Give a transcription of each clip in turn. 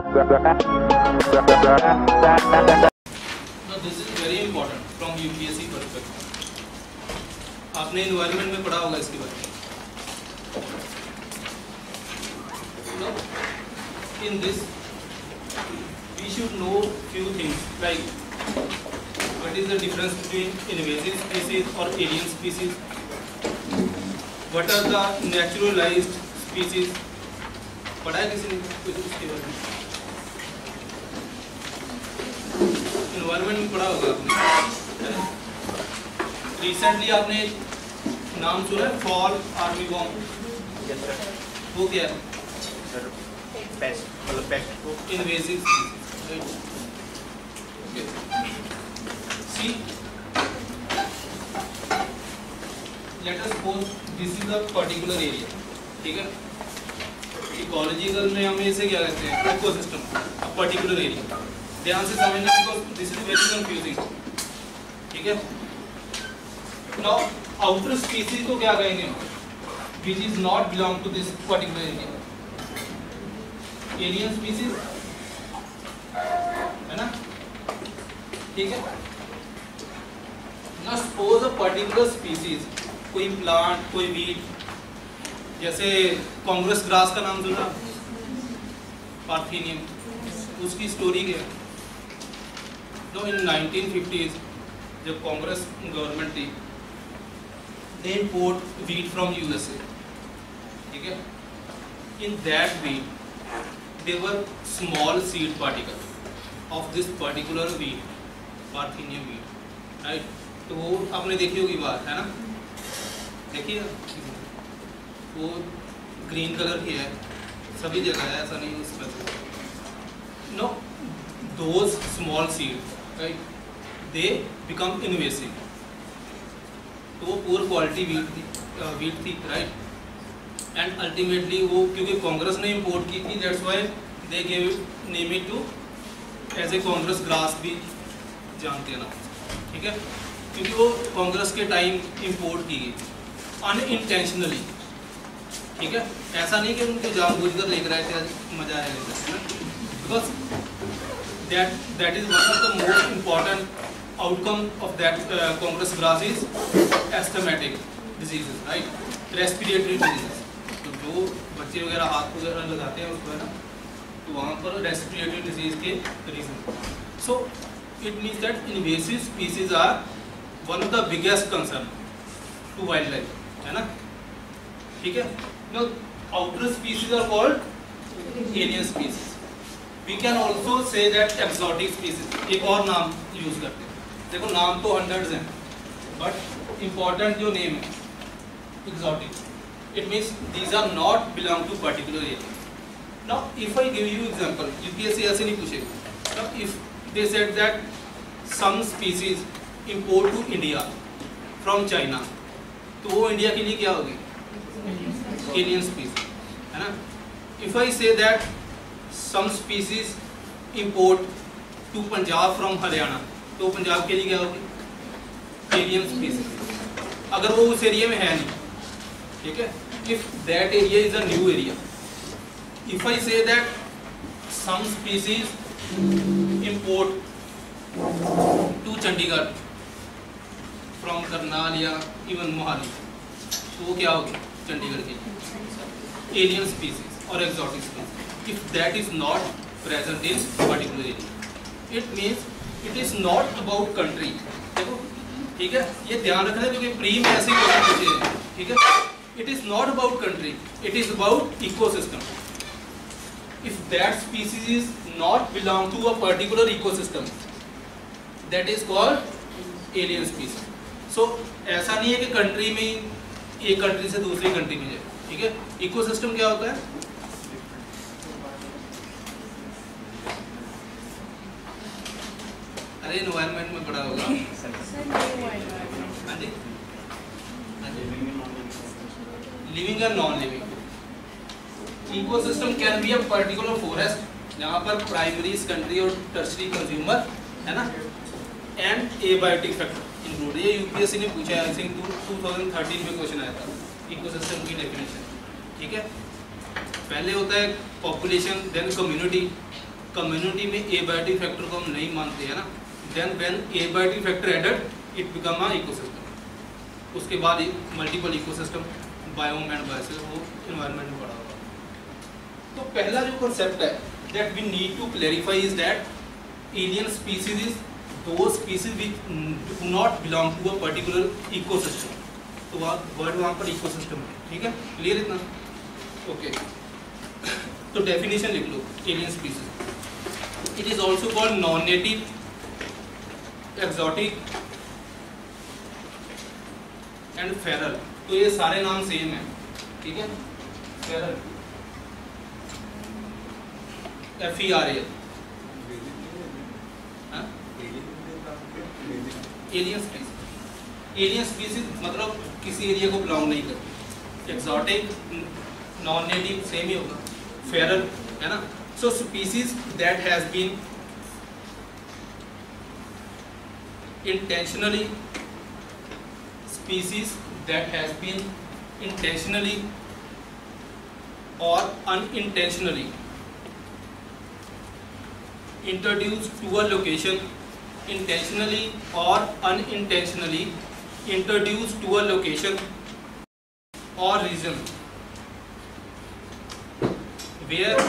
This is very important from UPSC perspective. आपने environment में पढ़ा होगा इसके बारे में। In this we should know few things like what is the difference between invasive species or alien species, what are the naturalized species, पढ़ा है किसी ने कुछ इसके बारे में? एनवायरनमेंट में पढ़ा होगा आपने। रिसेंटली आपने नाम सुना है फॉल आर्मी बॉम्ब? वो क्या है? पेस्ट मतलब पेस्ट को invasive species, right? Okay. See, let us suppose this is a particular area, ठीक है? इकोलॉजिकल में हम इसे क्या कहते हैं? Ecosystem, a particular area. ध्यान से समझना because this is very confusing, ठीक है? Now outer species को क्या कहेंगे? Which is not belong to this particular area. Alien species है ना, ठीक है ना। सपोज अ पर्टिकुलर स्पीसीज, कोई प्लांट, कोई वीट, जैसे कांग्रेस ग्रास का नाम सुना, पार्थेनियम, उसकी स्टोरी क्या है? तो इन 1950s जब कांग्रेस गवर्नमेंट थी, they import wheat from USA, ठीक है। In that wheat there were small seed particles of this particular wheat, Parthenium wheat, right? तो वो आपने देखी होगी बात, है ना? देखिए वो ग्रीन कलर की है, सभी जगह है, ऐसा नहीं उसमें। No, those small seeds, right? They become invasive. तो वो poor quality wheat थी, right? एंड अल्टीमेटली वो क्योंकि कांग्रेस ने इंपोर्ट की थी, that's why they gave name it to as a Congress grass, भी जानते हैं ना, ठीक है? क्योंकि वो कांग्रेस के टाइम इंपोर्ट की गई अनइंटेंशनली, ठीक है? ऐसा नहीं कि उनको जानबूझकर लेकर आए थे, मजा आया लेकर, because that is one of the most important outcome of that Congress grass is asthmatic diseases, right? Respiratory diseases. जो बच्चे वगैरह हाथ वगैरह लगाते हैं उसको, है ना, तो वहाँ पर रेस्पिरेटरी डिजीज के reason. So it means that invasive species are one of the biggest concern to wildlife, है ना, ठीक है। No outer species are called alien species. We can also say that exotic species, एक और नाम use करते हैं। देखो नाम तो हंड्रेड्स हैं, बट इम्पॉर्टेंट जो नेम है exotic, it means these are not belong to particular area. Now if I give you example, UPSC ऐसे नहीं पूछेगा। Now if they said that some species import to India from China, तो वो India के लिए क्या होगी? Alien species, है ना। If I say that some species import to Punjab from Haryana, तो पंजाब के लिए क्या होगी? Alien species। अगर वो उस एरिया में है नहीं, ठीक है। If that area is a new area, if I say that some species import to Chandigarh from Karnal या even Mohali, तो वो क्या होगी? चंडीगढ़ के लिए alien species or exotic species. If that is not present in particular area, it means it is not about country. देखो, ठीक है, ये ध्यान रखना है क्योंकि प्री में ऐसे क्वेश्चन पूछे हैं, ठीक है। It is not about country, it is about ecosystem. If that species is not belong to a particular ecosystem, that is called alien species. So ऐसा नहीं है कि कंट्री में एक कंट्री से दूसरी कंट्री में जाए, ठीक है। इकोसिस्टम क्या होता है? अरे एनवायरनमेंट में पढ़ा होगा। हाँ जी, living and non living. Ecosystem can be a particular forest, जहाँ पर प्राइमरी, सेकेंडरी और टर्शरी कंज्यूमर, है ना, एंड एबायोटिक फैक्टर इंक्लूड। ये यूपीएससी ने पूछा है, आई थिंक 2013 में क्वेश्चन आया था इकोसिस्टम की डेफिनेशन, ठीक है। पहले होता है पॉपुलेशन, देन कम्युनिटी, कम्युनिटी में एबायोटिक फैक्टर को हम नहीं मानते हैं ना, then when abiotic factor added it become a ecosystem. उसके बाद multiple ecosystem, biome and biosphere, वो एनवायरनमेंट में पड़ा होगा। तो पहला जो कंसेप्ट है that we need to clarify is that alien species is those species which do not belong to a particular ecosystem. तो वर्ड वहाँ पर इकोसिस्टम है, ठीक है, क्लियर इतना? ओके, तो डेफिनेशन लिख लो alien species. It is also called non native, exotic and feral. तो ये सारे नाम सेम है, ठीक है, feral FERAL, alien species. Alien species मतलब किसी एरिया को बिलोंग नहीं करती। एक्सोटिक, नॉन नेटिव सेम ही होगा, फेरल है ना। So species that has been intentionally, species that has been intentionally or unintentionally introduced to a location, intentionally or unintentionally introduced to a location or region where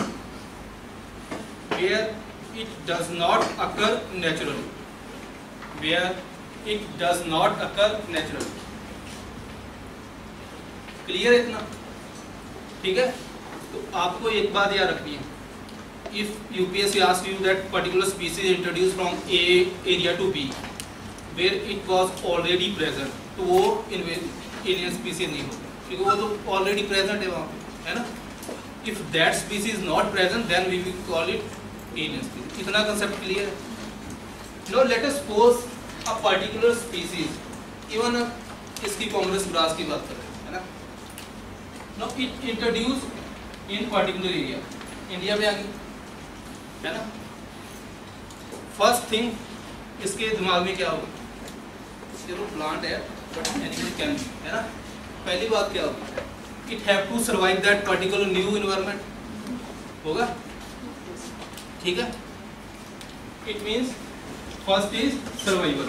it does not occur naturally, where it does not occur naturally। Clear है इतना? ठीक है, तो आपको एक बात याद रखनी है, if UPSC ask you that particular species introduce from a area to B where it was already present, तो वो एलियन स्पीसीज नहीं होगा, क्योंकि वो तो ऑलरेडी प्रेजेंट है वहाँ पे, है ना। If that species not present then we will call it alien species. इतना कंसेप्ट क्लियर है? Now let us suppose a particular species, even इसकी कांग्रेस ग्रास की बात कर रहे हैं, है ना। Now it introduced in particular area, India में आ गई, है ना। फर्स्ट थिंग इसके दिमाग में क्या होगा, चलो प्लांट है बट एनिमल कैन बी, है ना। पहली बात क्या होगी, it have to survive that particular new environment होगा, ठीक है। It means first is survival,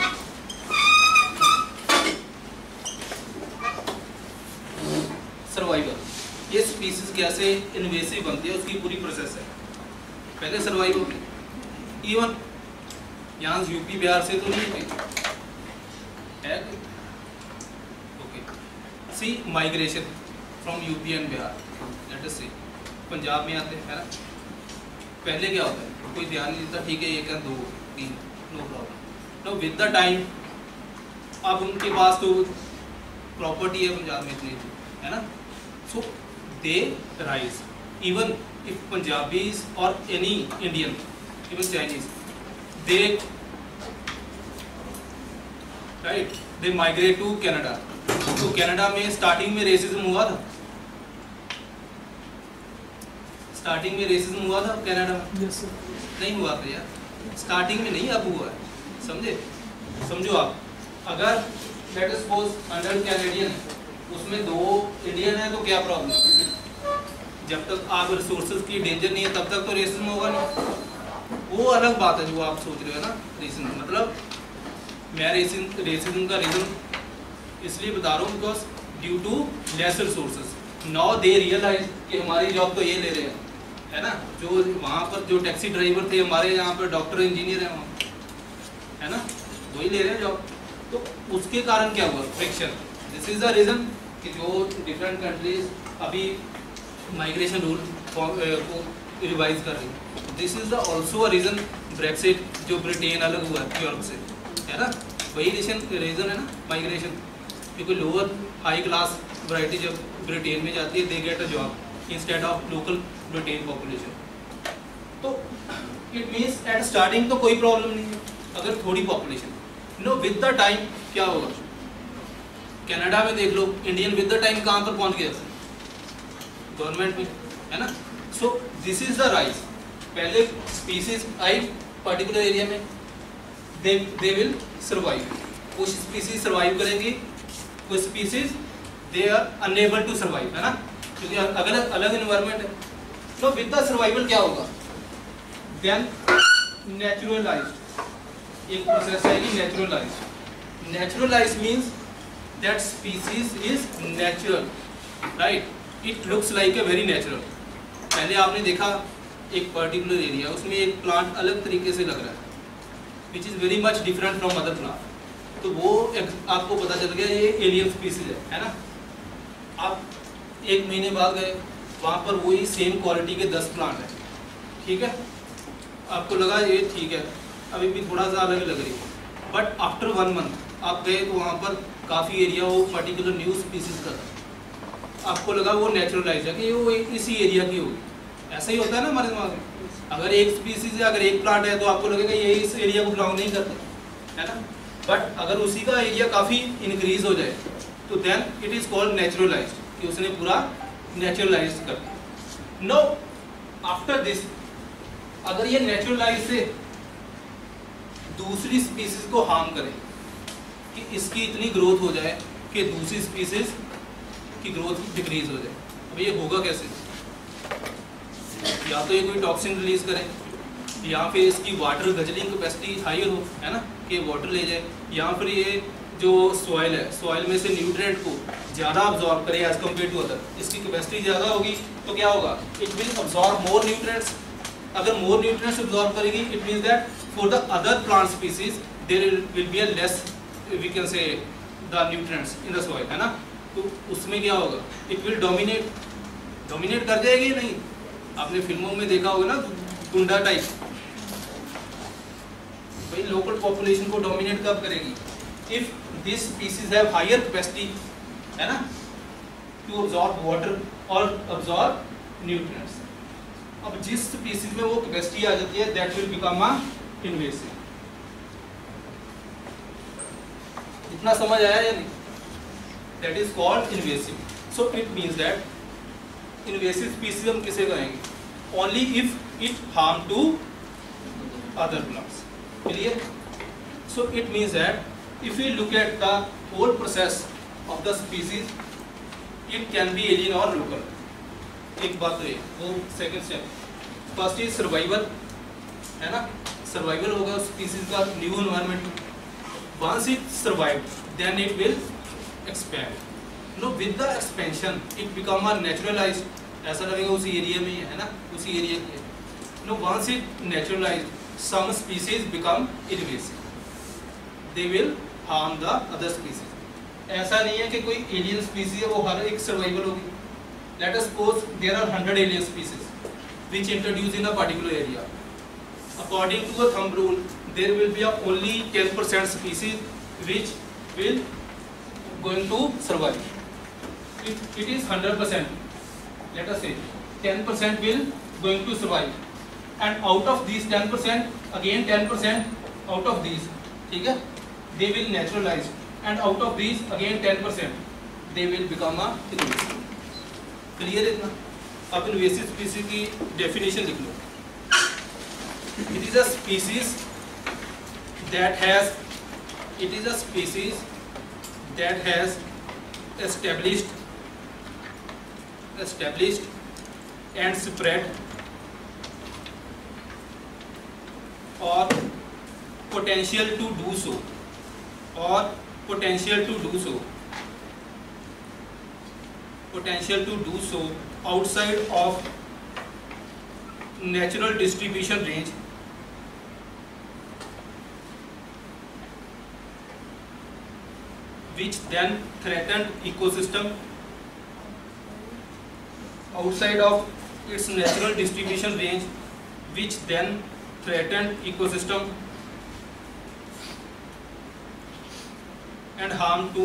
survival. ये स्पीसीज कैसे इन्वेसिव बनती है उसकी पूरी प्रोसेस है। पहले सर्वाइव होगी, इवन यहाँ यूपी बिहार से तो नहीं हुई है। Okay, see migration from UP and Bihar, let us see Punjab में आते हैं, है ना। पहले क्या होता है, कोई ध्यान नहीं देता, ठीक है ये क्या 2 3 no problem. No with the time अब उनके पास तो प्रॉपर्टी है पंजाब में इतनी, है ना। So they rise, even if Punjabis और any Indian, even Chinese, they right, they migrate to Canada. तो कनाडा में स्टार्टिंग में रेसिज्म हुआ था, स्टार्टिंग में रेसिज्म हुआ था कनाडा में? yes, नहीं हुआ था यार, स्टार्टिंग में नहीं, अब हुआ है, समझे? समझो आप, अगर लेट अस सपोज 100 कैनेडियन है, उसमें 2 इंडियन है, तो क्या प्रॉब्लम? जब तक आप रिसोर्सेज की डेंजर नहीं है तब तक तो रेसिज्म होगा नहीं। वो अलग बात है जो आप सोच रहे हो ना, रीजन मतलब मैं रेसिज्म का रीजन इसलिए बता रहा हूँ because due to less resources now they realise कि हमारी जॉब तो ये ले रहे हैं, है ना। जो वहाँ पर जो टैक्सी ड्राइवर थे, हमारे यहाँ पर डॉक्टर इंजीनियर हैं वहाँ, है ना, वही ले रहे हैं जॉब। तो उसके कारण क्या हुआ, friction. This is the reason कि जो डिफरेंट कंट्रीज अभी माइग्रेशन रूल को रिवाइज कर रही है। This is the also a reason Brexit, जो ब्रिटेन अलग हुआ है यूरोप से, है ना, वही रीज़न है ना माइग्रेशन। क्योंकि लोअर हाई क्लास वैरायटी जब ब्रिटेन में जाती है, they get a job instead of local Britain population. तो इट मीन्स एट स्टार्टिंग तो कोई प्रॉब्लम नहीं है, अगर थोड़ी population. No with the time क्या होगा, कनाडा में देख लो, इंडियन विद द टाइम कहाँ पर पहुँच गया, गवर्नमेंट में, है ना। So this is the rise. पहले स्पीसीज आई पर्टिकुलर एरिया में, दे विल सर्वाइव। कुछ स्पीसीज सर्वाइव करेंगी, कुछ species they are unable to survive, है ना, क्योंकि अगर अलग इन्वायरमेंट है। तो विद द सर्वाइवल क्या होगा, देन नेचुरलाइज्ड, एक प्रोसेस है कि naturalised. Naturalised means that species is natural, right, it looks like a very natural. पहले आपने देखा एक पर्टिकुलर एरिया, उसमें एक प्लांट अलग तरीके से लग रहा है, which is very much different from other plant, तो वो आपको पता चल गया ये एलियन स्पीसीज है ना। आप एक महीने बाद गए, वहाँ पर वही सेम क्वालिटी के 10 प्लांट हैं, ठीक है, आपको लगा ये ठीक है, अभी भी थोड़ा सा अलग लग रही है, बट आफ्टर 1 मंथ आप गए तो वहाँ पर काफ़ी एरिया वो पर्टिकुलर न्यू स्पीसीज का था, आपको लगा वो नेचुरलाइज है कि वो इसी एरिया की होगी। ऐसा ही होता है ना हमारे दिमाग में, अगर एक स्पीसीज है, अगर एक प्लांट है तो आपको लगेगा ये इस एरिया को बिलोंग नहीं करता, है ना, बट अगर उसी का एरिया काफ़ी इंक्रीज हो जाए तो then it is called naturalised, कि उसने पूरा नेचुरलाइज कर दिया। नो आफ्टर दिस, अगर ये नेचुरलाइज से दूसरी स्पीसीज को हार्म करे, कि इसकी इतनी ग्रोथ हो जाए कि दूसरी स्पीसीज की ग्रोथ डिक्रीज हो जाए, अब ये होगा कैसे? या तो ये कोई टॉक्सिन रिलीज करे, या फिर इसकी वाटर गजलिंग कैपेसिटी हाई हो, है ना, कि वाटर ले जाए, या फिर ये जो सॉइल है, सॉइल में से न्यूट्रिएंट को ज़्यादा अब्जॉर्ब करे एज कम्पेयर टू अदर, इसकी कैपेसिटी ज़्यादा होगी तो क्या होगा, it will absorb more nutrients. अगर मोर न्यूट्रिएंट्स अब्जॉर्ब करेगी, it means that for the other plant species there will be a less, we can say, the nutrients in the soil, है ना, तो उसमें क्या होगा, इट विल डोमिनेट कर जाएगी। नहीं, आपने फिल्मों में देखा होगा ना, गुंडा टाइप, भाई लोकल पॉपुलेशन को डोमिनेट कब करेगी, if this species have higher capacity, है ना, टू अब्जॉर्ब वाटर और अब्जॉर्ब न्यूट्रिएंट्स। अब जिस स्पीसीज में वो कैपेसिटी आ जाती है, that will become a invasive. इतना समझ आया या नहीं? That is called invasive. So it means that invasive species हम किसे कहेंगे, only if it harm to other plants. Clear? So it means that if you look at the whole process of the species, it can be alien or local. एक बात तो ये, वो second step, first is survival, है ना, survival होगा उस species का new environment. Once it survive then it will expand. No with the expansion it become a naturalised, ऐसा लगेगा उसी एरिया में ही है ना, उसी एरिया की है। No once it naturalised some species become invasive, they will harm the other species. ऐसा नहीं है कि कोई एलियन स्पीसीज है वो हर एक सर्वाइवल होगी। Let us suppose there are 100 alien species which introduce in a particular area. According to a thumb rule there will be only 10% species which will going to survive. It is 100%, let us say 10% will going to survive, and out of these 10%, again 10% out of these, ठीक है, they will naturalize, and out of these again 10% they will become a invasive. Clear है इतना? अब invasive species की definition लिख लो। It is a species that has established and spread or potential to do so outside of natural distribution range, which then threatened ecosystem outside of its natural distribution range, which then threatened ecosystem and harm to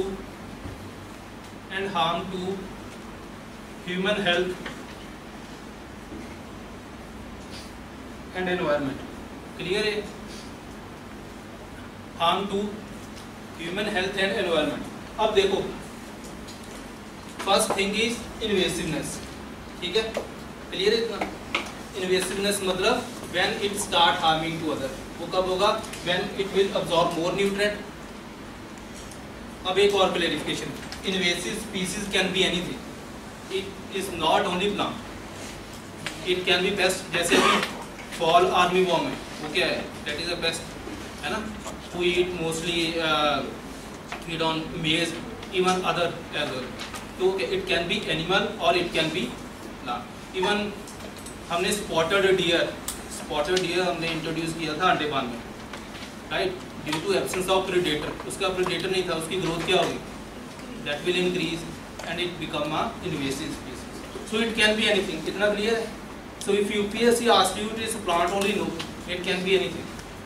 human health and environment. Clear है? Harm to human health and environment. अब देखो, first thing is invasiveness, ठीक है, clear है इतना? Invasiveness मतलब when it start harming to other, वो कब होगा? When it will absorb more nutrient. अब एक और clarification, invasive species can be anything, it is not only plant, it can be pest. जैसे अभी फॉल आर्मी वॉर्म है, वो क्या है, दैट इज द बेस्ट, है ना, who eat mostly feed on maize, even other as well. तो it can be animal or it can be plant. Even हमने spotted deer हमने इंट्रोड्यूस किया था अंडमान में, right, due to absence of predator, उसका predator नहीं था, उसकी ग्रोथ क्या होगी, that will increase and it become a invasive species. So it can be anything. इतना क्लियर है? So if UPSC asked you it is plant only, no, it can be anything.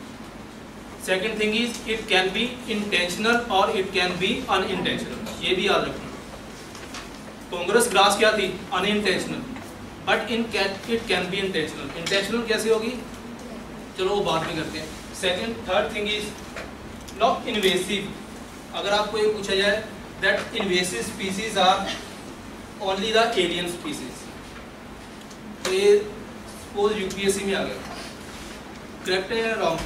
Second thing is it can be intentional और it can be unintentional. ये भी याद रखना. Congress grass क्या थी, unintentional, but it can be intentional. Intentional कैसे होगी, चलो वो बाद में करते हैं. Second third thing is not invasive. अगर आपको ये पूछा जाए that invasive species are only the alien species, तो ये सपोज यूपीएससी में आ गया, करेक्ट है या wrong?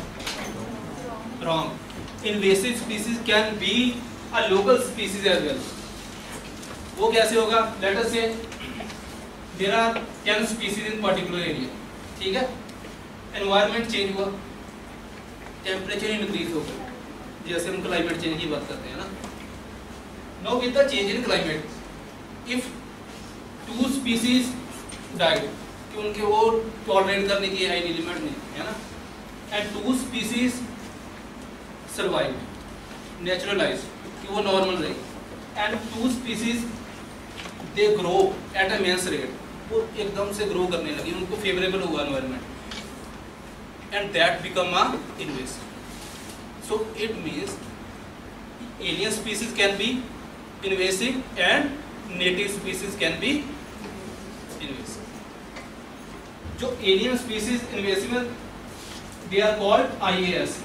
Wrong. Invasive species can be a local species as well. वो कैसे होगा, let us say there are 10 species in particular area, ठीक है, एनवायरनमेंट चेंज हुआ, टेम्परेचर इंक्रीज हो गया, जैसे हम क्लाइमेट चेंज की बात करते हैं ना. Now with the change in climate, if 2 species died, कि उनके वो टॉलरेट करने की हाई लिमिट नहीं है ना, एंड 2 स्पीसीज सर्वाइव, नेचुरलाइज, कि वो नॉर्मल रही, and 2 species they grow at a immense rate, वो एकदम से ग्रो करने लगी, उनको फेवरेबल हुआ environment, and that become a invasive. So it means alien species can be invasive and native species can be invasive. जो alien species invasive है, they are called IAS.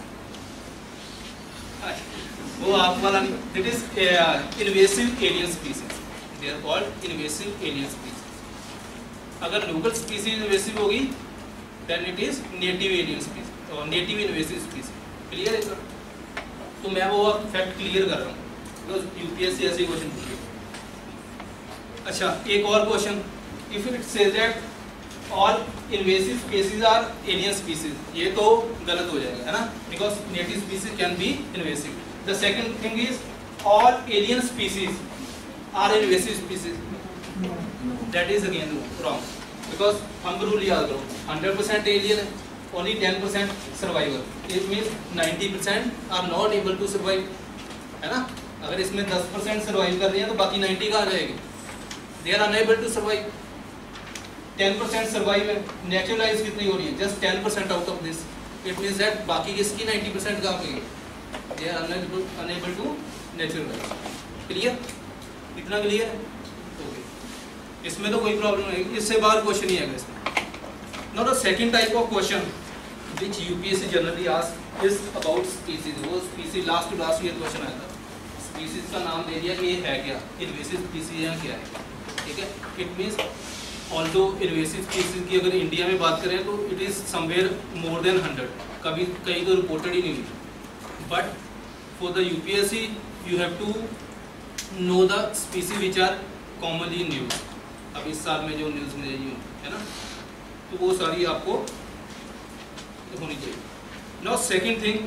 वो आप वाला नहीं, that is invasive alien species. They are called invasive alien species. अगर local species invasive होगी, then it is native alien species और native invasive species. Clear है sir? तो मैं वो फैक्ट क्लियर कर रहा हूँ, बिकॉज यूपीएससी ऐसे क्वेश्चन पूछे. अच्छा, एक और question, if it says that all invasive species are alien species, ये तो गलत हो जाएगा, है ना, because native species can be invasive. The second thing is all alien species are invasive species, that is again wrong, because हम rule याद करो, 100% एलियन है, only 10% survival, it means 90% are not able to survive, है ना. अगर इसमें 10% survive कर रहे हैं तो बाकी 90 कहाँ जाएगी, they are unable to survive. 10% survive है, नेचुरलाइज कितनी हो रही है, just 10% out of this, it means that बाकी किसकी 90% कहाँ पे, they are unable to naturalise. Clear? इतना क्लियर है? ओके, इसमें तो कोई प्रॉब्लम नहीं, इससे बाहर क्वेश्चन ही है इसमें. Now the second type of question which UPSC generally asks is about species. वो species लास्ट ईयर क्वेश्चन आया था, species का नाम दे दिया कि ये है क्या, invasive species है क्या है, ठीक है. It means although invasive species की अगर इंडिया में बात करें तो it is somewhere more than 100, कभी कहीं तो रिपोर्टेड ही नहीं हुई. But for the UPSC you have to know the species which are commonly in use. अब इस साल में जो न्यूज़ में रही है ना, तो वो सारी आपको होनी चाहिए. Now second thing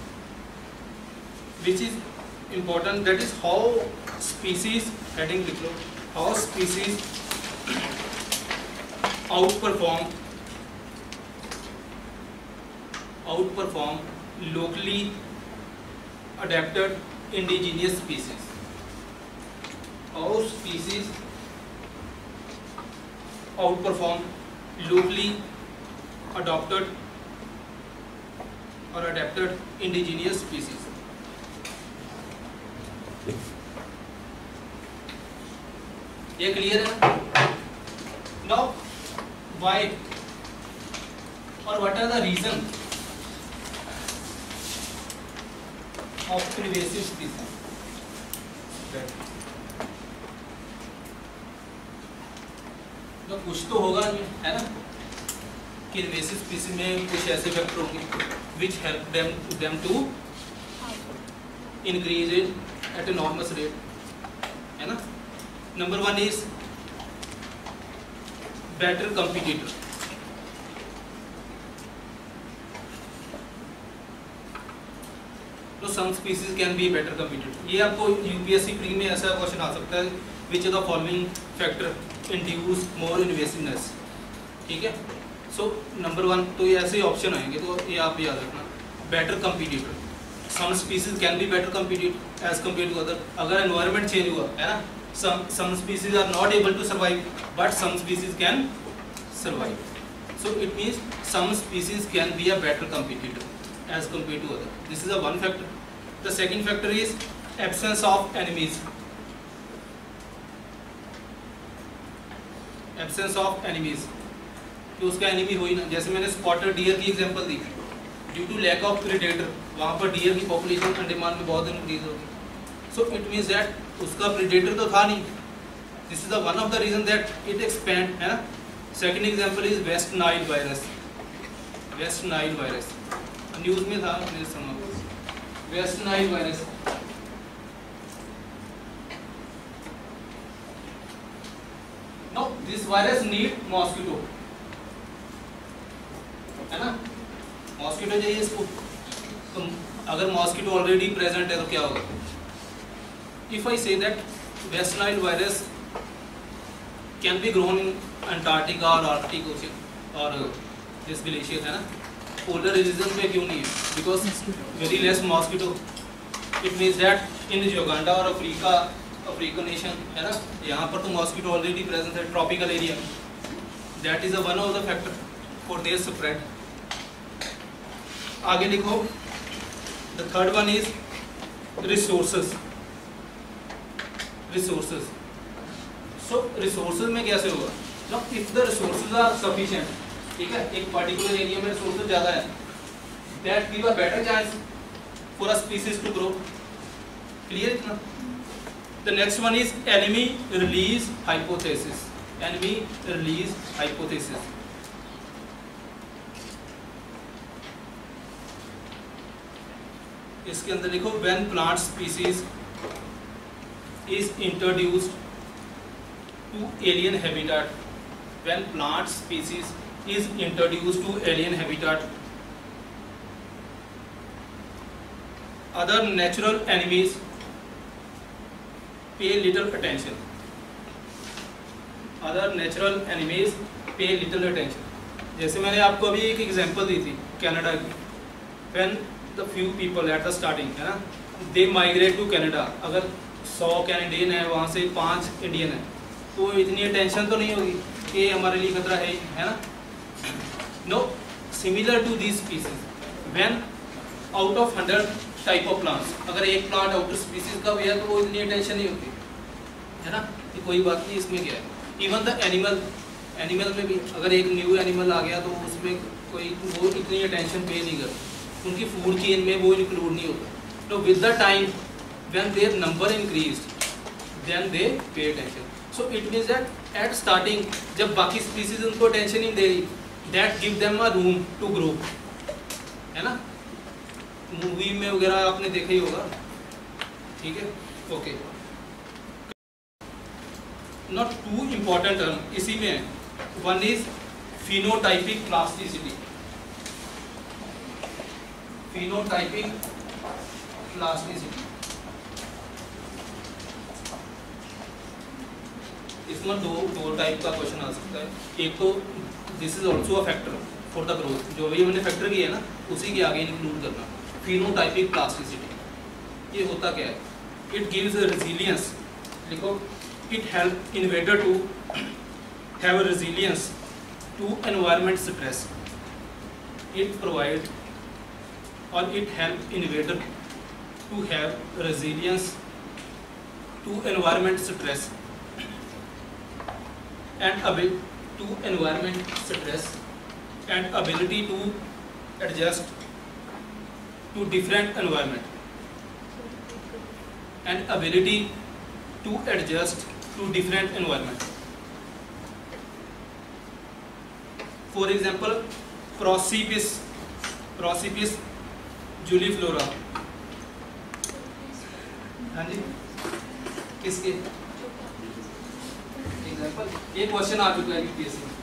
which is important, that is how species, heading लिख लो, how species outperform locally adapted indigenous species. How species outperform locally adopted or adapted indigenous species. ये क्लियर है? Now why or what are the reason of invasive species? तो कुछ तो होगा, है ना, कि इन्वेसिव स्पीसीज में कुछ ऐसे फैक्टर होंगे which help them to increase it at enormous rate, है ना. Number 1 is better competitor. तो some species can be better competitor. ये आपको यूपीएससी प्री में ऐसा क्वेश्चन आ सकता है, which of the following factor induce more invasiveness. ठीक है, सो नंबर 1 तो ये ऐसे ऑप्शन आएंगे, तो ये आप याद रखना। Better competitor, some species can be better compete as compare to other. अगर एनवायरनमेंट चेंज हुआ है ना, some species are not able to survive, but some species can survive. So it means some species can be a better competitor as compared to other. This is a one factor. The second factor is absence of enemies. Absence of enemies. कि उसका enemy हो ही ना। जैसे मैंने spotted deer की example दी, due to lack of predator, वहाँ पर डियर की पॉपुलेशन अंडमान में बहुत इंक्रीज होगी। सो इट मीन्स दैट उसका प्रेडेटर तो था नहीं। This is the one of the reason that it expand, है ना। Second example is West Nile virus. West Nile virus news में था, आपने सुना West Nile virus. No, this virus need mosquito, है ना। मॉस्किटो चाहिए इसको, तो अगर मॉस्किटो ऑलरेडी प्रेजेंट है तो क्या होगा। If I say that West Nile virus can be grown in Antarctica or Arctic Ocean or this glacier, है ना, polar region पे क्यों नहीं है? Because very less mosquito. It means that in Uganda और African nation, है ना, यहाँ पर तो mosquito already present है, tropical area. That is a one of the factor for their spread. आगे लिखो, the third one is resources. Resources. So resources में कैसे होगा, जब if the resources are sufficient, ठीक है, एक पर्टिकुलर एरिया में रिसोर्सेज ज़्यादा है, that give a better chance for a species to grow. Clear इतना। The next one is enemy release hypothesis. Enemy release hypothesis. इसके अंदर लिखो, when plant species is introduced to alien habitat. When plant species is introduced to alien habitat, other natural enemies pay little attention. Other natural enemies pay little attention. जैसे मैंने आपको अभी एक example दी थी Canada की। When the few people at the starting, है ना, they migrate to Canada. अगर 100 कैनेडियन है, वहाँ से 5 इंडियन है, तो इतनी टेंशन तो नहीं होगी कि हमारे लिए खतरा है ना। No, similar to this species, when out of 100 type of plants, अगर एक प्लांट आउट स्पीसीज का भी है तो वो इतनी टेंशन नहीं होती, है ना, कि कोई बात नहीं, इसमें क्या है। इवन द एनिमल में भी अगर एक न्यू एनिमल आ गया तो उसमें कोई वो इतनी अटेंशन पे नहीं करता, उनकी फूड चेन में वो इंक्लूड नहीं होता। तो with the time when their number increased, then they pay attention. So it means that at starting, जब बाकी species उनको attention नहीं दे रही, that give them a room to grow, है ना। मूवी में वगैरह आपने देखा ही होगा, ठीक है, okay. Not two important term इसी में है। One is phenotypic plasticity. Phenotypic plasticity. इसमें दो टाइप का क्वेश्चन आ सकता है। एक तो this is also a factor for the growth, जो भी हमने फैक्टर किया है ना, उसी के आगे इंक्लूड करना। फिनोटाइपिक प्लास्टिसिटी, ये होता क्या है, इट गिव्स रेजिलियंस। लिखो, it help invader to have resilience to environment stress. It provide or it help invader to have resilience to environment stress and ability to environment stress and ability to adjust to different environment and ability to adjust to different environment. For example, Prosopis juliflora, हाँ जी, किसके example, ये question आ चुका है UPSC में।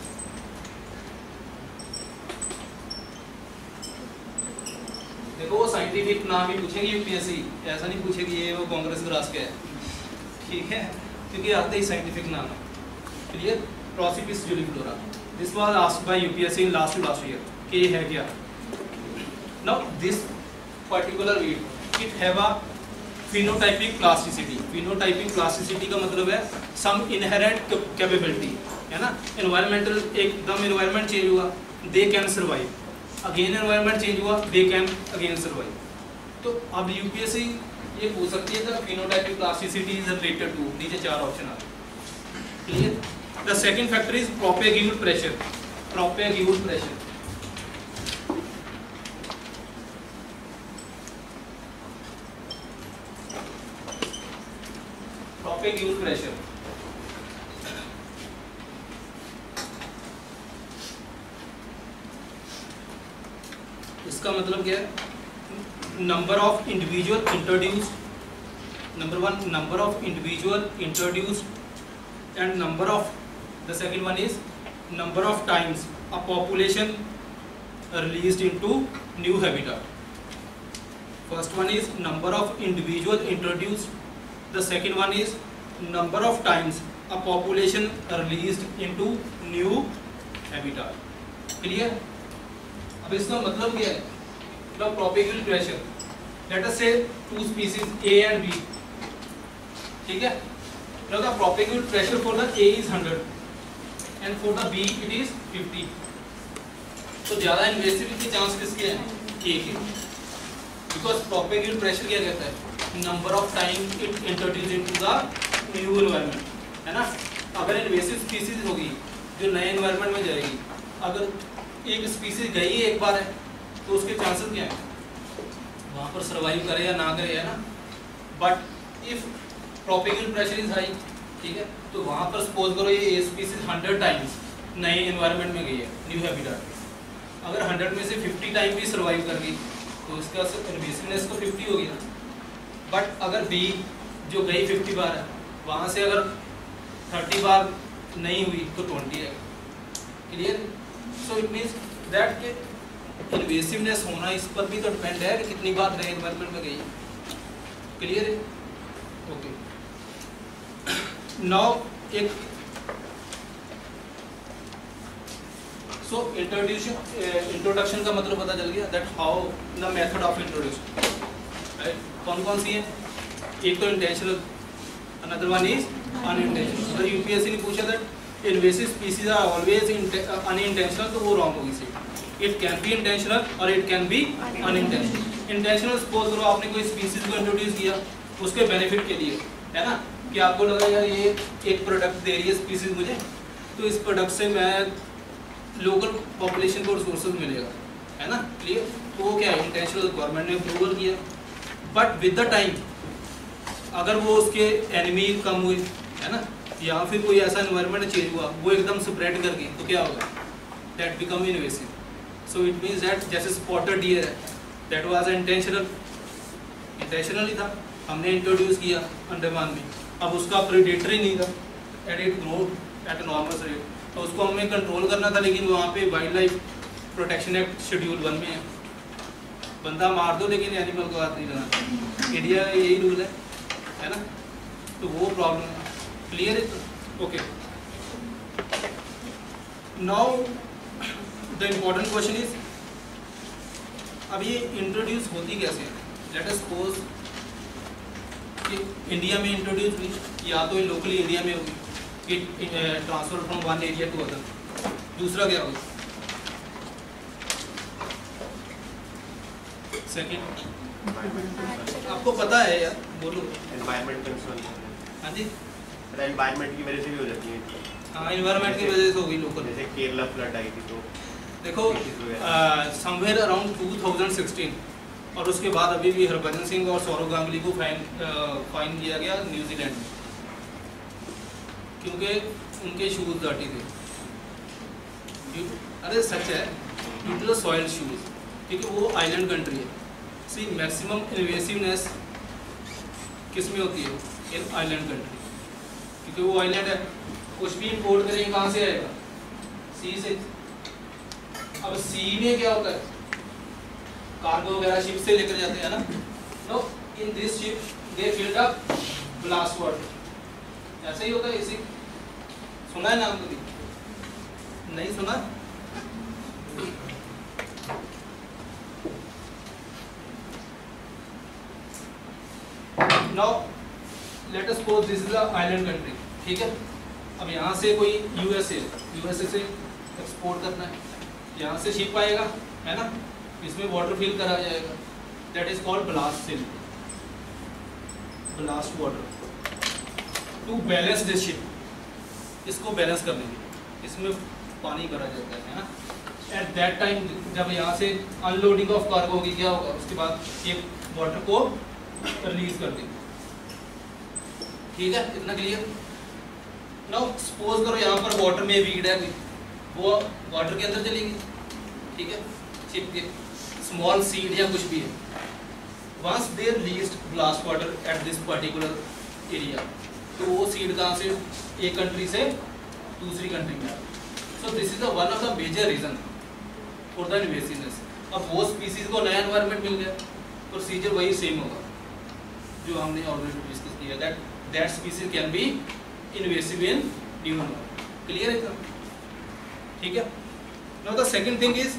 देखो, वो scientific नाम ही पूछेगी UPSC, ऐसा नहीं पूछेगी ये वो कांग्रेस ग्रास का है, ठीक है, क्योंकि आते ही साइंटिफिक नाम है। Clear? Prosopis juliflora, this was asked by UPSC in last year कि ये है क्या। Now this particular weed it have a phenotypic plasticity. Phenotypic plasticity का मतलब है सम इनहेरेंट कैपेबिलिटी, है ना। एनवायरमेंटल, एकदम एनवायरमेंट चेंज हुआ, they can survive, again environment change हुआ, दे कैन अगेन सर्वाइव। तो अब यूपीएससी ये पूछ सकती है the phenotypic plasticity is related to, नीचे 4 ऑप्शन आ रहे। Clear? The second factor is propagule pressure. Propagule pressure, propagule pressure इसका मतलब क्या है? Number of individual introduced, number 1 number of individual introduced and number of, the second one is number of times a population released into new habitat. First one is number of individual introduced, the second one is number of times a population released into new habitat. Clear? अब इसका मतलब क्या है? The propagule pressure, let us say 2 species A and B, ठीक है? Now the propagule pressure for the A is 100 and for the B it is 50. तो ज्यादा invasive के चांस किसके हैं? ए के, बिकॉज प्रोपेगेट प्रेशर क्या कहता है? Number of time it introduce into the new environment, है ना। अगर इन्वेसिव स्पीसीज होगी जो नए एनवायरनमेंट में जाएगी, अगर एक स्पीसीज गई एक बार है तो उसके चांसेस क्या है? वहाँ पर सर्वाइव करे या ना करे, है ना। But if propagate pressure is high, ठीक है, तो वहाँ पर सपोज करो ये स्पीसीज 100 टाइम्स नए एनवायरनमेंट में गई है, न्यू हैबिटेट, अगर 100 में से 50 टाइम भी सर्वाइव कर गई तो इसका इन्वेसिवनेस तो 50 होगी ना। बट अगर बी जो गई 50 बार है, वहाँ से अगर 30 बार नहीं हुई तो 20 है। Clear? So it means that के इन्वेसिवनेस होना इस पर भी तो डिपेंड है कि कितनी बार नए एनवायरनमेंट में गई है। क्लियर है? ओके, नाउ एक सो इंट्रोडक्शन का मतलब पता चल गया, that how the method of introduction, right. कौन कौन सी है? एक तो intentional, another one is unintentional. तो यूपीएससी ने पूछा that invasive species are always unintentional, तो वो रॉन्ग होगी C. It can be intentional और it can be unintentional. Intentional suppose करो आपने कोई स्पीसीज को इंट्रोड्यूस किया उसके बेनिफिट के लिए, है ना, कि आपको लगा यार ये एक प्रोडक्ट दे रही है स्पीसीज मुझे, तो इस प्रोडक्ट से मैं लोकल पॉपुलेशन को रिसोर्सेज मिलेगा, है ना। क्लियर? तो वो क्या है? इंटेंशनल, गवर्नमेंट ने अप्रूवल किया। बट विद द टाइम अगर वो उसके एनिमी कम हुए, है ना, या फिर कोई ऐसा एनवायरनमेंट चेंज हुआ वो एकदम स्प्रेड कर गई, तो क्या होगा? That become invasive. So it means that जैसे स्पॉटेड डियर है, दैट वाज इंटेंशनल, इंटेंशनल ही था, हमने इंट्रोड्यूस किया अंडमान में, अब उसका प्रेडेटर ही नहीं था, and it grow at normal rate, तो उसको हमें कंट्रोल करना था। लेकिन वहाँ पे wildlife protection act schedule 1 में है, बंदा मार दो लेकिन एनिमल को हाथ नहीं लगाना। इंडिया का यही रूल है ना, तो वो प्रॉब्लम है। क्लियर है? Okay, now the important question is, अब ये इंट्रोड्यूस होती कैसे है? लेट अस सपोज कि इंडिया में इंट्रोड्यूस हुई, या तो लोकली इंडिया में होगी, transfer from one area to other. दूसरा क्या होगा? सेकंड, आपको पता है यार, बोलो। Environment concern. हाँ जी, एनवायरमेंट की वजह से भी हो जाती है। हाँ, एनवायरमेंट की वजह से होगी लोकल। जैसे केरला फ्लड आई थी, तो देखो समवेयर अराउंड 2016, और उसके बाद अभी भी हरभजन सिंह और सौरव गांगुली को फाइन किया गया न्यूजीलैंड में, क्योंकि उनके शूज डाटी थे। अरे सच है, due to the soil shoes, क्योंकि वो आइलैंड कंट्री है। सी मैक्सिमम इन्वेसिवनेस किस में होती है? इन आइलैंड कंट्री, क्योंकि वो आइलैंड है। कुछ भी इंपोर्ट करेंगे कहाँ से आएगा? सी से। अब सी में क्या होता है? कार्गो वगैरह शिप से लेकर जाते हैं ना, तो in this ship they filled up ballast water. ऐसा ही होता है, इसी सुना है नाम कभी? नहीं सुना? Now let us suppose this is a island country, ठीक है। अब यहाँ से कोई यूएसए से एक्सपोर्ट करना है, यहाँ से शिप आएगा, है ना, इसमें वाटर फिल करा जाएगा, that is called ballast sill, ballast water to balance this ship. इसको बैलेंस करने के लिए इसमें पानी करा जाता है ना। एट दैट टाइम जब यहाँ से अनलोडिंग ऑफ कार्गो होगी, क्या होगा उसके बाद ये वाटर को रिलीज कर देंगे, ठीक है, इतना क्लियर। नाउ सपोज करो यहाँ पर वाटर में वीड है कोई, वो वाटर के अंदर चलेगी, ठीक है, शिप के स्मॉल सीड या कुछ भी है। Once they released ballast water at this particular area, तो वो सीड कहाँ से एक कंट्री से दूसरी कंट्री में आ रहा है। So this is one of the major reason for the invasiveness. अब वो स्पीसीज को नया एनवायरनमेंट मिल गया, प्रोसीजर वही सेम होगा जो हमने ऑलरेडी डिस्कस किया, that species can be invasive in new environment. Clear है एकदम, ठीक है। Now the second thing is,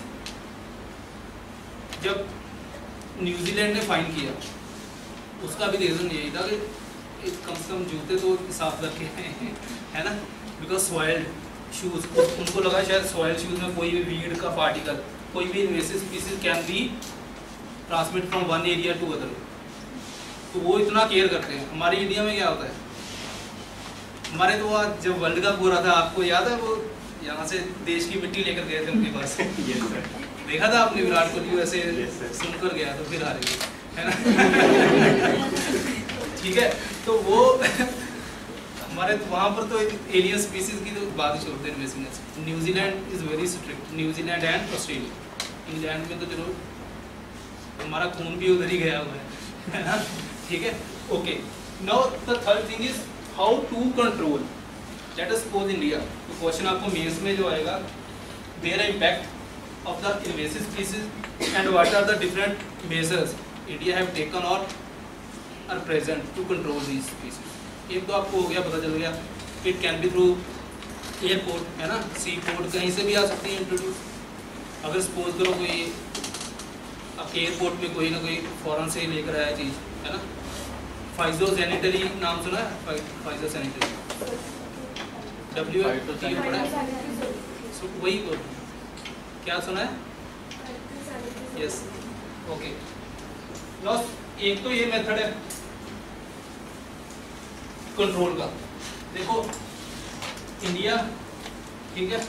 जब न्यूजीलैंड ने फाइन किया उसका भी रीजन यही था कि कम से कम जूते तो साफ रखे है ना, बिकॉज सॉइल्ड शूज, उनको लगा शायद सॉइल शूज में कोई भी वीड का पार्टिकल, कोई भी invasive species can be transmit from one area to other, तो वो इतना केयर करते हैं। हमारे इंडिया में क्या होता है, हमारे तो आज जब वर्ल्ड कप हो रहा था, आपको याद है वो यहाँ से देश की मिट्टी लेकर गए थे उनके पास देखा था आपने, विराट कोहली वैसे सुनकर गया तो फिर हार गए, है ना ठीक है, तो वो हमारे तो वहाँ पर तो एलियन स्पीसीज की तो बात ही छोड़ते हैं। New Zealand is very strict, New Zealand and Australia. England में तो चलो हमारा खून भी उधर ही गया हुआ है ना, ठीक है, okay. Now the third thing is how to control, let us suppose India, तो क्वेश्चन आपको मेंस में जो आएगा, their impact of the invasive species and what are the different measures India have taken और are present to control these species. एक तो आपको हो गया, पता चल गया, it can be through airport, है ना, सी पोर्ट, कहीं से भी आ सकती है इंट्रोड्यूस। अगर सपोज करो कोई अब एयरपोर्ट में कोई ना कोई फॉरेन से लेकर आया चीज़, है ना, फाइजो सैनिटरी नाम सुना है, फाइजो सैनिटरी, WFP पढ़ा है, वही को क्या सुना है, यस, ओके। एक तो ये मेथड है कंट्रोल का, देखो इंडिया, ठीक है,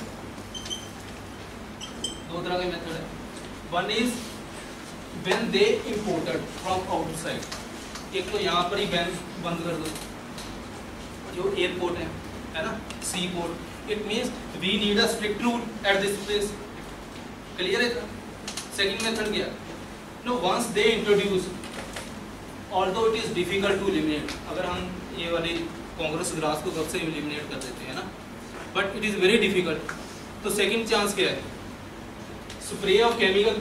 दो तरह के मेथड है। One is when they imported from outside, एक तो यहाँ पर ही बैन बंद कर दो जो एयरपोर्ट है ना, sea port, it means we need a strict rule at this place. Clear है? सेकंड मेथड क्या, no once they introduce, although it is difficult to eliminate, अगर हम ये वाली कांग्रेस ग्रास को कब से एलिमिनेट कर देते हैं ना, but it is very difficult, तो सेकंड चांस क्या है, spray of chemical,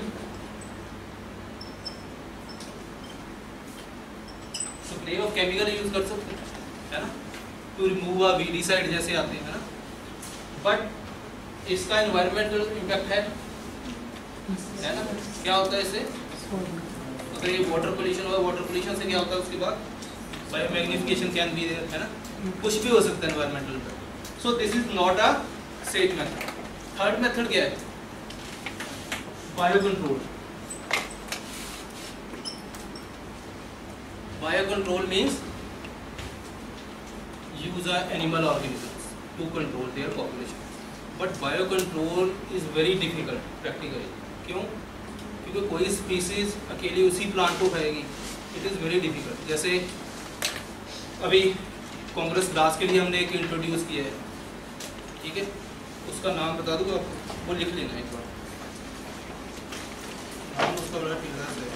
spray of chemical use कर सकते हैं, है ना, टू रिमूव अ वीडिसाइड जैसे आते हैं, है ना, बट इसका एनवायरमेंटल इम्पैक्ट है ना, क्या होता है इससे, अगर ये वाटर पोल्यूशन हुआ, वाटर पोल्यूशन से क्या होता है, उसके बाद बायोमैग्निफिकेशन कैन बी देयर, है ना, कुछ भी हो सकता है environmental impact. So this is not a safe method. Third method क्या है, bio control. Bio control means use animal organisms to control their population, but bio control is very difficult practically। क्यों? क्योंकि कोई स्पीसीज अकेली उसी plant को खाएगी, it is very difficult. जैसे अभी कांग्रेस ग्रास के लिए हमने एक इंट्रोड्यूस किया है, ठीक है, उसका नाम बता दूँ आपको, वो लिख लेना एक बार, नाम उसका बड़ा फेमस है,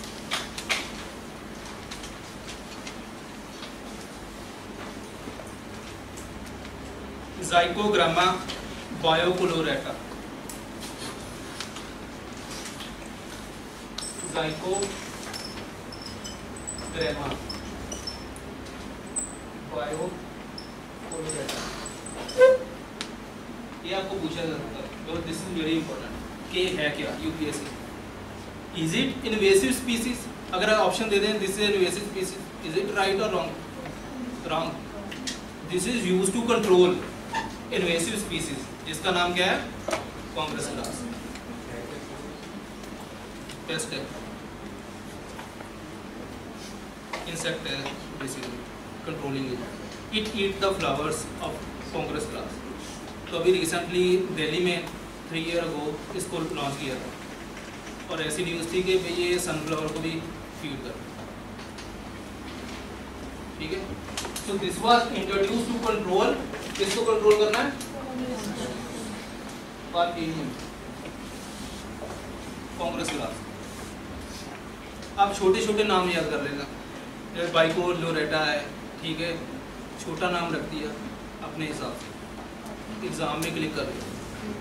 ज़ाइकोग्रामा बायोक्लोरेटा। जाइकोग्रामा बायोकोलोरेटा, ये आपको पूछा जा सकता है, दिस इज वेरी इंपॉर्टेंट कि है क्या UPSC. Is it invasive species, अगर ऑप्शन दे दें this is invasive species, is it right और wrong? Wrong. This is used to control invasive species, जिसका नाम क्या है? Congress grass. पेस्ट है, इंसेक्ट है, basically controlling it. It eat the flowers of Congress grass. तो अभी रिसेंटली दिल्ली में 3 ईयर अगो इसको लॉन्च किया था, और ऐसी न्यूज़ थी कि भाई ये सनफ्लावर को भी फीड कर, ठीक है। तो this was introduce to control, किसको कंट्रोल करना है? Parthenium, Congress grass. आप छोटे छोटे नाम याद कर लेना, जैसे बाइकोलोरेटा है, ठीक है, छोटा नाम रख दिया अपने हिसाब से, एग्जाम में क्लिक कर दिया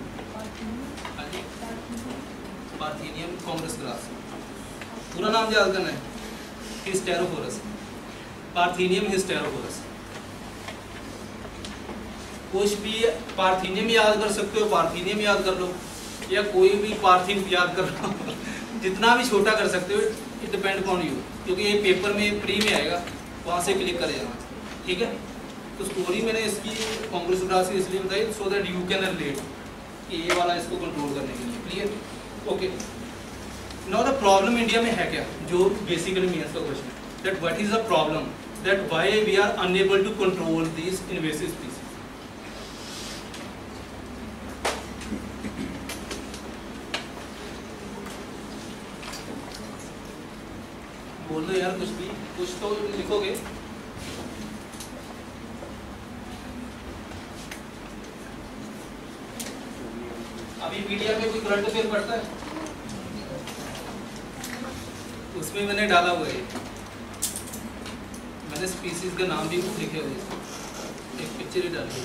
पार्थिनियम कांग्रेस ग्रास। पूरा नाम याद करना है, हिस्टेरोफोरस, पार्थिनियम हिस्टेरोफोरस। कुछ भी पार्थिनियम याद कर सकते हो, पार्थिनियम याद कर लो, या कोई भी पार्थिन याद कर लो जितना भी छोटा कर सकते हो, इट डिपेंड अपॉन यू, क्योंकि ये पेपर में प्री में आएगा, वहाँ से क्लिक कर जाना, ठीक है। तो स्टोरी मैंने इसकी कांग्रेस ग्रास की इसलिए बताई so that you can relate कि ये वाला इसको कंट्रोल करने के लिए, clear? Okay, now the problem India में है क्या, जो बेसिकली मीन्स का question, that what is the problem, that why we are unable to control this invasive species. बोल दो यार कुछ भी, कुछ तो लिखोगे। अभी मीडिया में कोई करंट अफेयर पढ़ता है? उसमें मैंने डाला हुआ है, मैंने स्पीसीज के नाम भी लिखे हुए, एक पिक्चर ही डाली।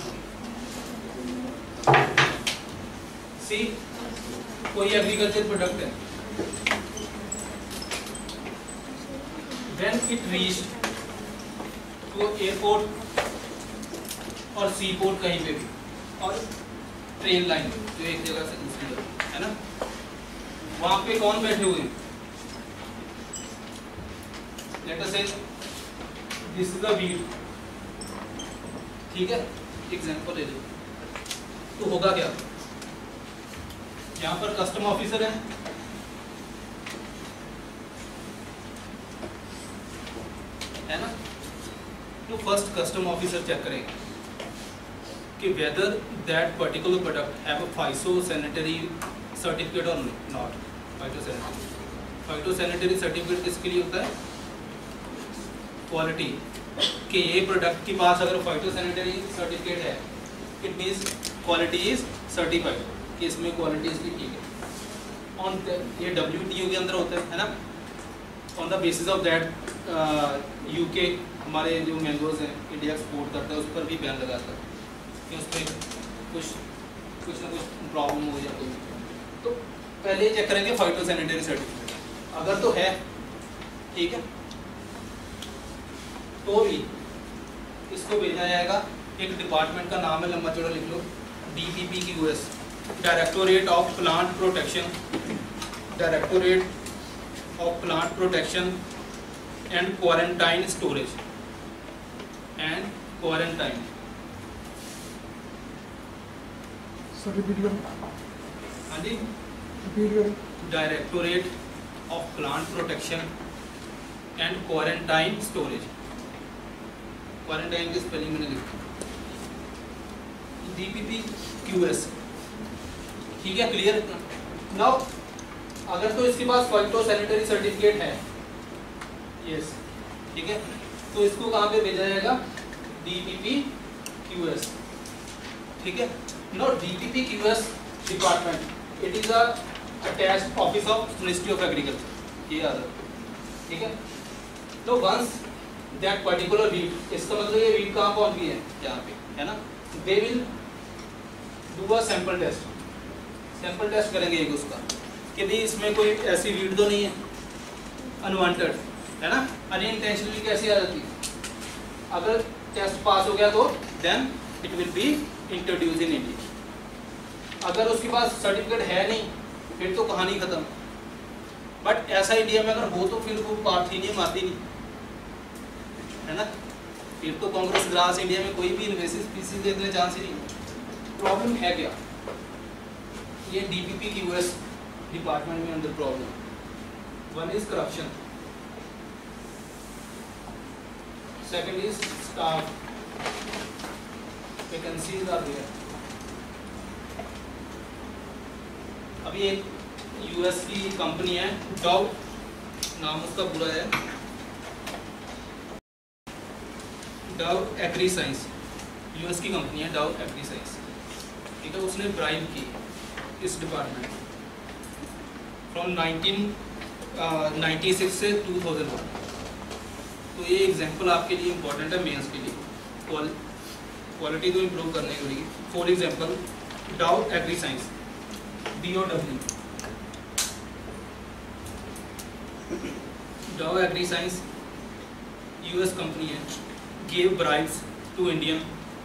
सी, कोई एग्रीकल्चर प्रोडक्ट है, when it reached to airport और सी पोर्ट कहीं पे भी, और ट्रेन लाइन जो एक जगह से दूसरी जगह, है ना, वहां पे कौन बैठे हुए हैं? लेट अस से दिस इज द व्हील, ठीक है, एग्जांपल ले लो। तो होगा क्या, यहाँ पर कस्टम ऑफिसर है, है ना, तो फर्स्ट कस्टम ऑफिसर चेक करेगा कि whether that particular product have a phytosanitary certificate और नॉट। फाइटोसैनिटरी सर्टिफिकेट किसके लिए होता है? क्वालिटी, कि ये प्रोडक्ट के पास अगर फाइटोसैनिटरी सर्टिफिकेट है, it means quality is certified, कि इसमें क्वालिटी इसकी ठीक है। ऑन ये WTO के अंदर होता है ना, on the basis of that UK हमारे जो मैंगोज हैं इंडिया एक्सपोर्ट करता है, उस पर भी बैन लगाता है कि उस पर कुछ ना कुछ प्रॉब्लम हो या कोई, तो पहले चेक करेंगे फाइटोसैनिटरी सर्टिफिकेट, अगर तो है ठीक है तो भी इसको भेजा जाएगा। एक डिपार्टमेंट का नाम है, लंबा चौड़ा लिख लो, DPPQS, directorate of plant protection, directorate of plant protection and quarantine storage and quarantine. हाँ जी, directorate of plant protection and quarantine storage. Quarantine की स्पेलिंग मैंने लिखी DPPQS, ठीक है, क्लियर। नाउ अगर तो इसके पास फाइटोसैनिटरी सर्टिफिकेट है, यस, ठीक है, तो इसको कहाँ पे भेजा जाएगा? DPPQS, ठीक है। Now DPPQS department, it is a attached office of ministry of agriculture, ये याद रखो, ठीक है। तो वंस दैट पर्टिकुलर वीट, इसका मतलब ये वीट कहाँ पहुँच गई है? यहाँ पे, है ना। They will do a sample test, sample test करेंगे एक उसका कि भाई इसमें कोई ऐसी वीट तो नहीं है अनवांटेड है ना, अनइंटेंशनली कैसे आ जाती है? अगर टेस्ट पास हो गया तो then it will be introduce in India. अगर उसके पास सर्टिफिकेट है नहीं फिर तो कहानी खत्म। बट ऐसा इंडिया में अगर हो तो फिर वो पार्थेनियम आती नहीं है ना, फिर तो कांग्रेस ग्रास इंडिया में कोई भी इन्वेसिव स्पीसीज देखने चांस ही नहीं। प्रॉब्लम है क्या? ये डीपीपी की यूएस डिपार्टमेंट में अंदर problem. One is corruption, second is staff, vacancies are there. अभी एक यूएस की कंपनी है डाउ, नाम उसका पूरा है डाउ एग्री साइंस, यूएस की कंपनी है डाउ एग्री साइंस, ठीक है। उसने ब्राइब की इस डिपार्टमेंट फ्रॉम 1996 से 2001। तो ये एग्जांपल आपके लिए इम्पोर्टेंट है मेंस के लिए, क्वालिटी तो इम्प्रूव करने के लिए। For example Dow agri science DOW, Dow agri science US company है, gave bribes to Indian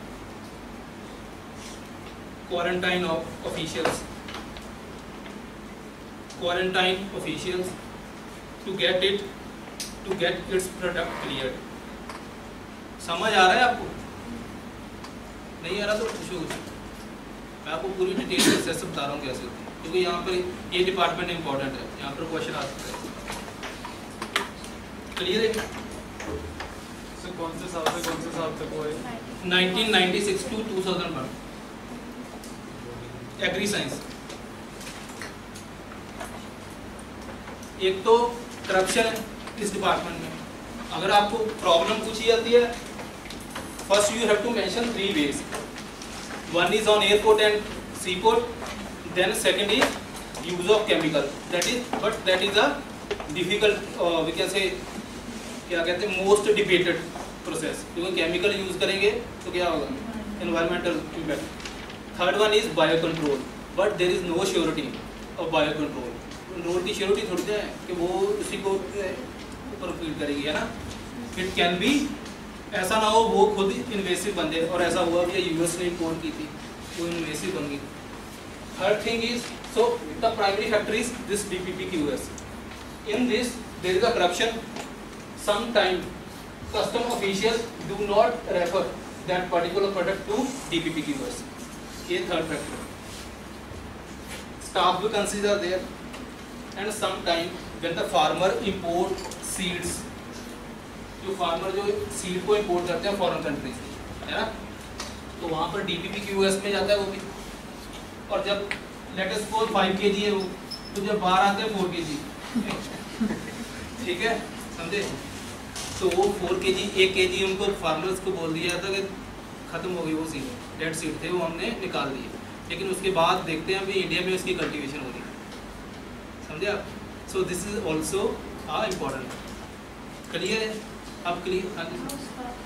quarantine officials to get its product cleared। समझ आ रहा है आपको? नहीं आ रहा तो पूछो कुछ, मैं आपको पूरी डिटेल प्रोसेस बता रहा हूँ कैसे होती है, क्योंकि यहाँ पर ये डिपार्टमेंट इंपॉर्टेंट है, यहाँ पर क्वेश्चन आ सकता है। क्लियर है? कौन से साल तक वो है? 1996 to 2001 एग्री साइंस। एक तो करप्शन है इस डिपार्टमेंट में। अगर आपको प्रॉब्लम पूछी जाती है, first you have to mention 3 ways. One is on airport and sea port, then second is use of chemical, that is a difficult, we can say क्या कहते हैं, मोस्ट डिबेटेड प्रोसेस, क्योंकि केमिकल यूज करेंगे तो क्या होगा, environmental impact. Third one is bio control, but there is no surety of bio control. Control की surety थोड़ी है कि वो उसी को ऊपर फीड करेगी, है ना। इट कैन बी, ऐसा ना हो वो खुद इन्वेसिव बन जाए, और ऐसा हुआ भी यूएस ने इम्पोर्ट की थी, वो इन्वेसिव बन गई। Third thing is, so the primary factor is this DPP की US. In this there is a corruption. Sometimes custom officials do not refer that particular product to DPP keywords. ये third factor. Staff vacancies are there, and sometimes when the farmer import seeds, जो farmer जो seed को import करते हैं foreign countries से, है ना, तो वहाँ पर DPP keywords में जाता है वो भी। और जब let us suppose 5 kg है वो, तो जब बाहर आते हैं 4 kg, ठीक है, समझे? तो वो 4 kg 1 kg उनको फार्मर्स को बोल दिया था कि ख़त्म हो गई वो सीड, डेड सीड थे वो हमने निकाल दिए, लेकिन उसके बाद देखते हैं अभी इंडिया में उसकी कल्टीवेशन हो रही है, समझे आप? So this is also important. Clear है? अब क्लियर? हाँ जी।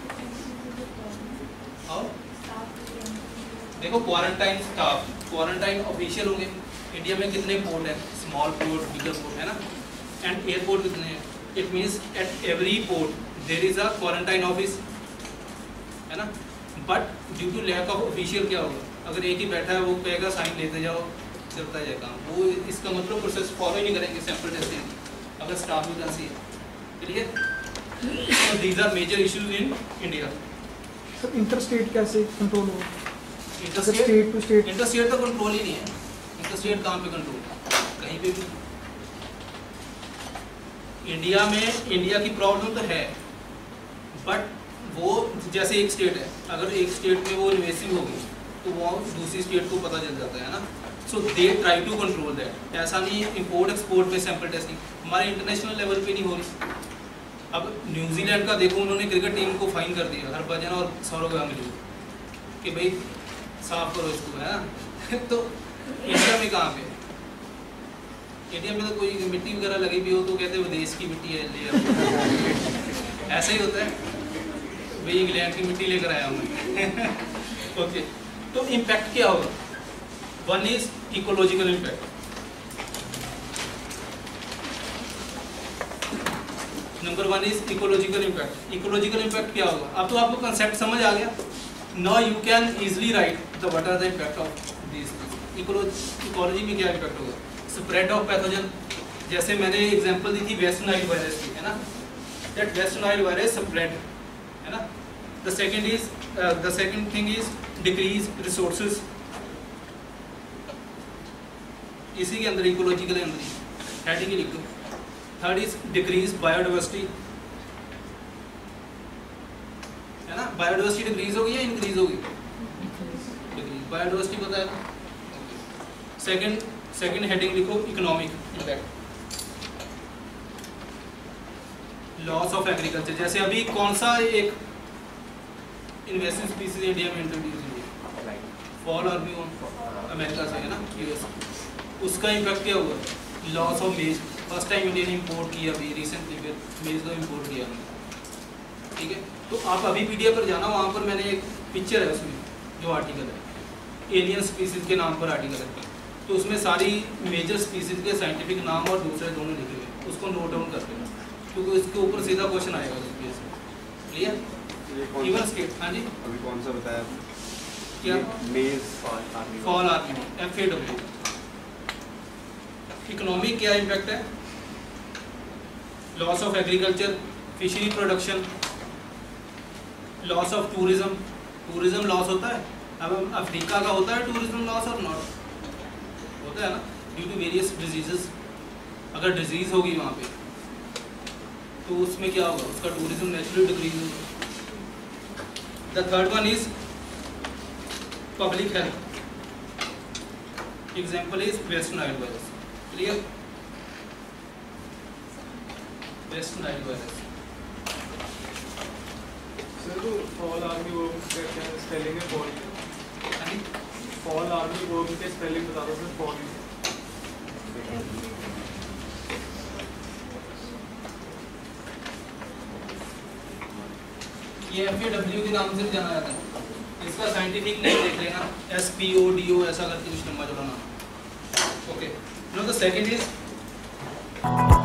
और देखो क्वारंटाइन स्टाफ, क्वारंटाइन ऑफिशियल होंगे। इंडिया में कितने पोर्ट हैं? स्मॉल पोर्ट, बिगर पोर्ट, है ना, एंड एयरपोर्ट कितने हैं? It means at every port there is a quarantine office, है ना। But due to lack of official क्या होगा, अगर एक ही बैठा है वो कहेगा साइन लेते जाओ, चलता जाए काम, वो इसका मतलब प्रोसेस फॉलो ही नहीं करेंगे सैंपल टेस्टिंग अगर स्टाफ वैकेंसी है। Clear? These are major issues in India. Sir interstate कैसे कंट्रोल हो? इंटरस्टेट टू स्टेट, इंटरस्टेट तो कंट्रोल ही नहीं है। इंटरस्टेट कहाँ पे कंट्रोल? कहीं पे भी। इंडिया में इंडिया की प्रॉब्लम तो है, बट वो जैसे एक स्टेट है, अगर एक स्टेट में वो इन्वेसिव होगी तो वो दूसरी स्टेट को पता चल जाता है ना। So they try to control that. ऐसा नहीं इंपोर्ट एक्सपोर्ट पे सैंपल टेस्टिंग हमारे इंटरनेशनल लेवल पे नहीं हो रही। अब न्यूजीलैंड का देखो, उन्होंने क्रिकेट टीम को फाइन कर दिया, हरभजन और सौरव गांगुली, कि भाई साफ करो इसको, है ना। तो इंडिया में कहाँ पे? इंडिया में तो कोई मिट्टी वगैरह लगी भी हो तो कहते हैं विदेश की मिट्टी है, ले ऐसा ही होता है, भाई इंग्लैंड की मिट्टी लेकर आया हूँ। ओके, तो इम्पैक्ट क्या होगा? One is ecological impact. Number 1 is ecological impact. Ecological impact क्या होगा? अब तो आपको कंसेप्ट समझ आ गया। Now you can easily write the what are the impact of this. Ecology में क्या इम्पैक्ट होगा? स्प्रेड ऑफ पैथोजन, जैसे मैंने एग्जांपल दी थी वेस्ट नाइल वायरस की, है ना, that West Nile virus spread, है ना। The second thing is decrease resources, इसी के अंदर इकोलॉजिकल के अंदर हेडिंग ही लिख दो। थर्ड इज डिक्रीज बायोडाइवर्सिटी, है ना, बायोडाइवर्सिटी डिक्रीज होगी या इंक्रीज होगी? डिक्रीज, बायोडाइवर्सिटी पता है ना। सेकंड हेडिंग लिखो economic impact, loss of agriculture. जैसे अभी कौन सा एक इन्वेसिव स्पीसीज इंडिया में इंट्रोड्यूस हुई है? फॉल आर्मीवन, अमेरिका से, है ना, यूएस। उसका इम्पैक्ट क्या हुआ? Loss of maize. First time India ने इम्पोर्ट किया अभी रिसेंटली, फिर मेज को इम्पोर्ट किया, ठीक है। तो आप अभी पीडीएफ पर जाना, वहाँ पर मैंने एक पिक्चर है उसमें जो आर्टिकल है, एलियन स्पीसीज के नाम पर आर्टिकल है, तो उसमें सारी मेजर स्पीसीज के साइंटिफिक नाम और दूसरे दोनों लिखे हुए हैं, उसको नोट डाउन कर लेना, क्योंकि इसके ऊपर सीधा क्वेश्चन आएगा उस बेस पे। क्लियर? इवन स्केट, हाँ जी, अभी कौन सा बताया? क्या? Maize fall army, FAW। Economic क्या इम्पैक्ट है? Loss of agriculture, fishery production, loss of tourism. Tourism loss होता है। अब अफ्रीका का होता है टूरिज्म लॉस और नॉट? होता है ना, ड्यू टू वेरियस डिजीजेस। अगर डिजीज होगी वहाँ पे तो उसमें क्या होगा? उसका टूरिज्म नेचुरली डिक्रीज होगा। The third one is public health, example is West Nile virus. Clear? West Nile virus. Sir तो फॉल आर्मी वो क्या स्पेलिंग है? फॉल, फॉल आर्मी वो के स्पेलिंग बता दो सर। फॉल ये FAW के नाम से जाना जाता है। इसका साइंटिफिक नेम देख लेना, SPODO ऐसा करके कुछ लंबा चौड़ा नाम। Okay, no the second is